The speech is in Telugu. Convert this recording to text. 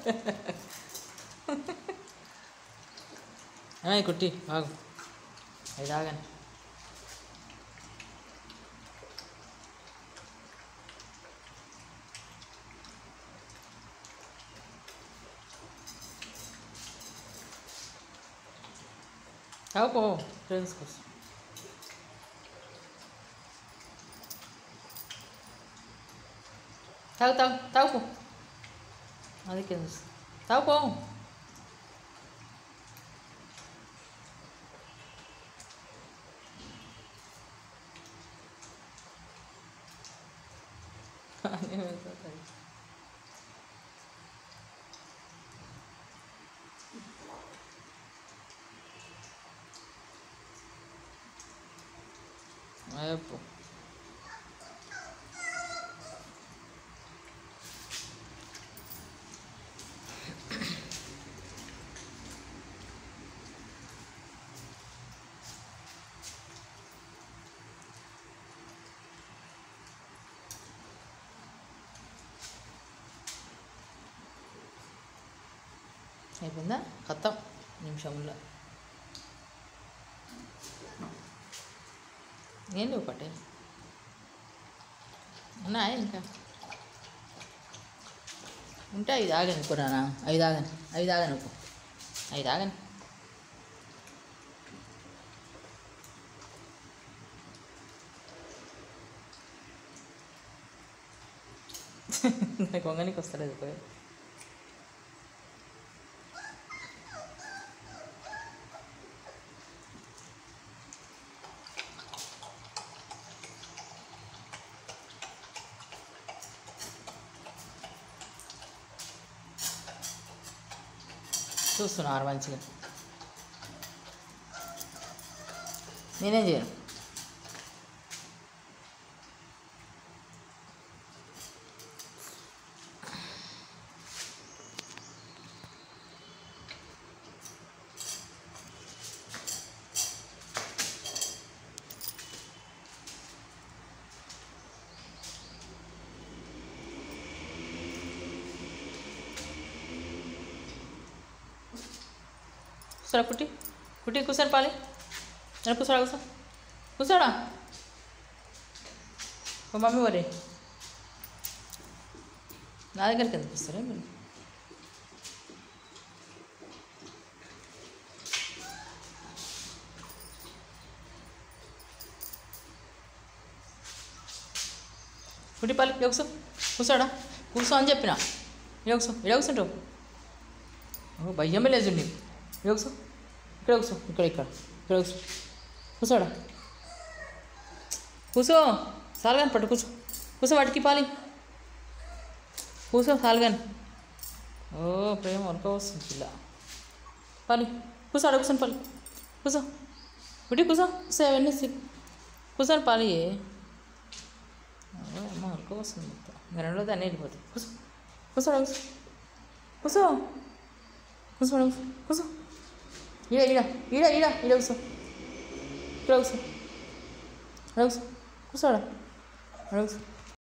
ఏమై కుట్టి బాగు అది తాగాను. తాగుపో ఫ్రెండ్స్ కోసం. తాగుపో అది కింద తాగుపో. అయిపో అయిపోయిందా ఖతం నిమిషంలో. ఏం లేవు పట్టే ఉన్నాయా ఇంకా ఉంటే అవి తాగాను కురానా. అవి తాగాను అవి తాగాను. కొంగనికి వస్తలేదు పోయి. చూస్తున్నారు మంచిగా. నేనేం చేయను. కూర్చోరా కుట్టి కూర్చొని పాలి. నేను కూర్చోడా మమ్మీ వరే నా దగ్గరికి ఎందుకు వస్తారా మీరు? కుట్టి పాలి కూర్చోడా కూర్చో అని చెప్పిన. ఇడ కూర్చుంటావు భయ్యమే లేదు నీకు. ఇక్కడ కూర్చోడా కూర్చో సాల్గాని పట్టు కూర్చో వాటికి పాలి సాల్గాని. ఓ ప్రేమ వరక వస్తుంది పిల్ల. పాలి కూర్చొని పాలి కూర్చో అవన్నీ కూర్చొని పాలి. అమ్మ వరక వస్తుంది మొత్తం రెండో దాన్ని వెళ్ళిపోతుంది. కూర్చో ఈడ కూర్చోడా